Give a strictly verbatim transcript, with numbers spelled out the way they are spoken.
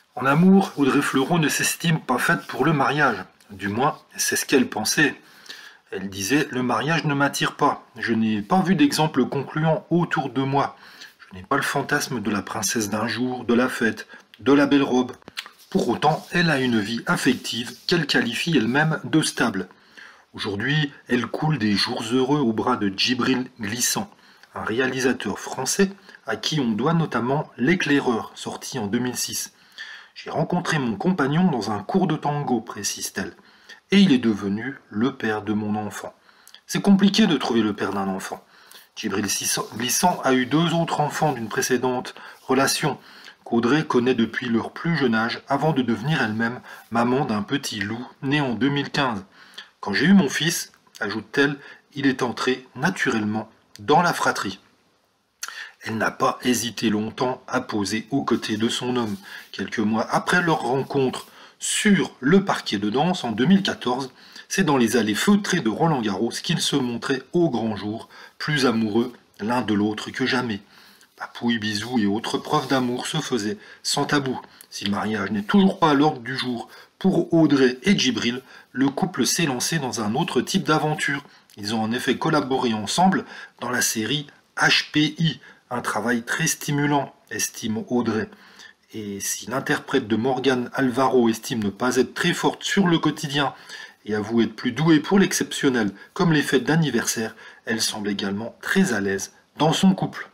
En amour, Audrey Fleurot ne s'estime pas faite pour le mariage. Du moins, c'est ce qu'elle pensait. Elle disait: le mariage ne m'attire pas. Je n'ai pas vu d'exemple concluant autour de moi. Je n'ai pas le fantasme de la princesse d'un jour, de la fête, de la belle robe. Pour autant, elle a une vie affective qu'elle qualifie elle-même de stable. Aujourd'hui, elle coule des jours heureux au bras de Djibril Glissant, un réalisateur français à qui on doit notamment L'éclaireur, sorti en deux mille six. J'ai rencontré mon compagnon dans un cours de tango, précise-t-elle, et il est devenu le père de mon enfant. C'est compliqué de trouver le père d'un enfant. Djibril Glissant a eu deux autres enfants d'une précédente relation, qu'Audrey connaît depuis leur plus jeune âge, avant de devenir elle-même maman d'un petit loup né en deux mille quinze. Quand j'ai eu mon fils, ajoute-t-elle, il est entré naturellement dans la fratrie. Elle n'a pas hésité longtemps à poser aux côtés de son homme. Quelques mois après leur rencontre sur le parquet de danse en deux mille quatorze, c'est dans les allées feutrées de Roland-Garros qu'ils se montraient au grand jour, plus amoureux l'un de l'autre que jamais. Papouilles, bisous et autres preuves d'amour se faisaient sans tabou. Si le mariage n'est toujours pas à l'ordre du jour pour Audrey et Djibril, le couple s'est lancé dans un autre type d'aventure. Ils ont en effet collaboré ensemble dans la série H P I, un travail très stimulant, estime Audrey. Et si l'interprète de Morgane Alvaro estime ne pas être très forte sur le quotidien et avoue être plus douée pour l'exceptionnel, comme les fêtes d'anniversaire, elle semble également très à l'aise dans son couple.